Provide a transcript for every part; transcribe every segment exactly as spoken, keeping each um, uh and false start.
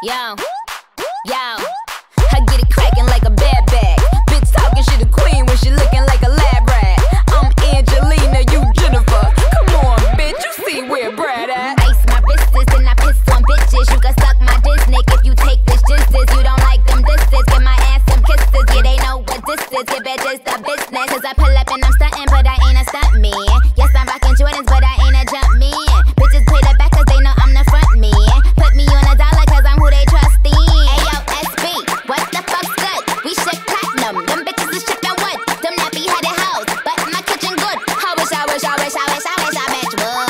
Yo, yo, I get it crackin' like a bad bag. Bitch talking, she the queen when she looking like a lab rat. I'm Angelina, you Jennifer. Come on, bitch, you see where Brad at? Ice my wrists and I piss on bitches. You can suck my Disney if you take this justice. You don't like them disses, give my ass some kisses. Yeah, they know what this is, give it just a business. Cause I pull up and I'm stuntin', but I ain't a stunt man. Yes, I'm rockin' Jordans, but I ain't a jump man. Bitches play the back cause they know I'm the front man. Put me on a dollar cause I'm who they trust in. Ayo, S B, what the fuck's good? We ship platinum, them bitches is shippin' wood. Them nappy headed hoes, but my kitchen good. I wish, I wish, I wish, I wish, I wish I bitch would.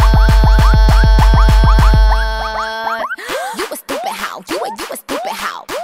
You a stupid hoe, you a, you a stupid hoe.